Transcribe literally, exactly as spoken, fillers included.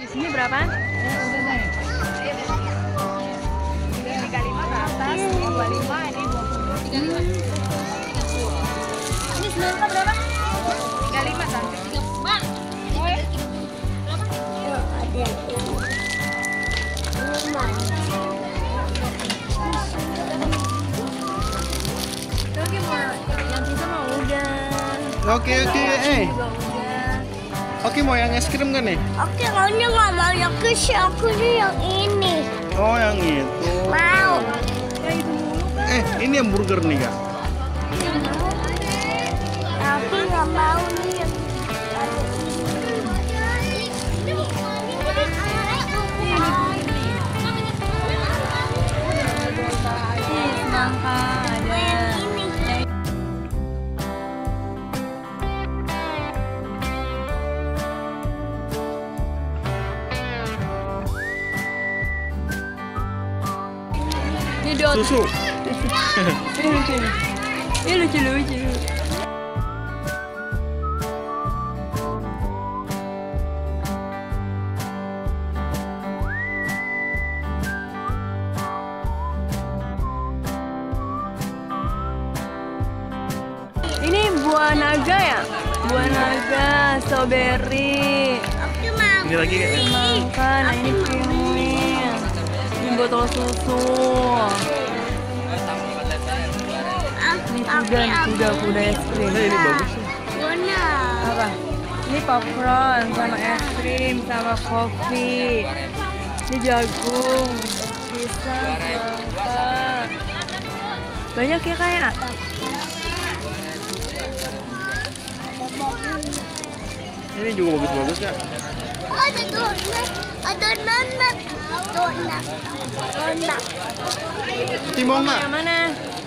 Di sini berapa? tiga puluh lima ke atas, dua puluh lima, ini dua puluh. tiga puluh lima. Ini semangka berapa? tiga puluh lima sampai. Mbak. Berapa? Ada. Oke, yang itu mau udah. Oke oke, eh. Oke, mau yang es krim kan nih? Oke, maunya nggak mau yang kecil, aku nih yang ini. Oh, yang itu. Mau. Eh, ini yang burger nih, Kak. Tapi nggak mau nih yang Semangka ada. Ini dot. Susu. Ini lucu. Ini lucu-lucu. Ini buah naga ya? Buah naga, strawberry. aku mau. Ini lagi Kak. Semangka, nah ini kiwi. Ini botol susu. Ini kuda, ini kuda, kuda es krim. Nah, ini bagus nih. Mana? Apa? Ini popcorn sama es krim sama kopi. Ini jagung, pisang, semangka. Banyak ya kayak. Ini juga bagus-bagus, Kak. Ada donat, ada donat, donat, donat. Timonga. Yang mana?